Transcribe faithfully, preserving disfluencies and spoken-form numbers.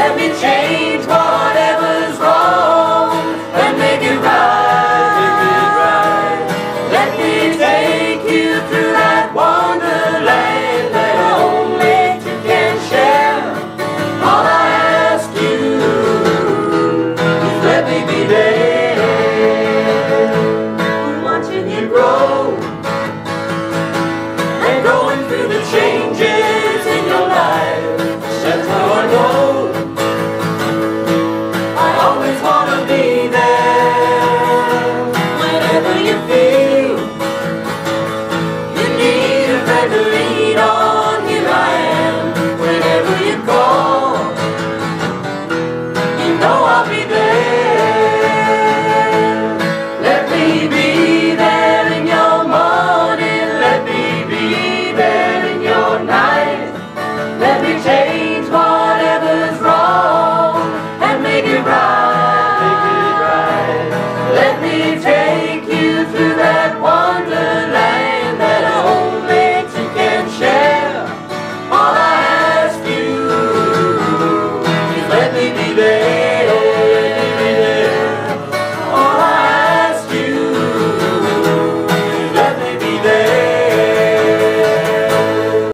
Let me change whatever's wrong and make it right. Make it right. Let me take you through that wonderland that only two can share. All I ask you is let me be there, watching you grow and going through the changes in your life. That's how I know I always want to be there. Whenever you feel you need a friend to lean on, here I am. Whenever you call, you know I'll be there. Let me be there in your morning. Let me be there in your night. Let me change whatever's wrong and make it right. Make it right. Let me take you through that wonderland that only two can share. All I ask you is let me be there.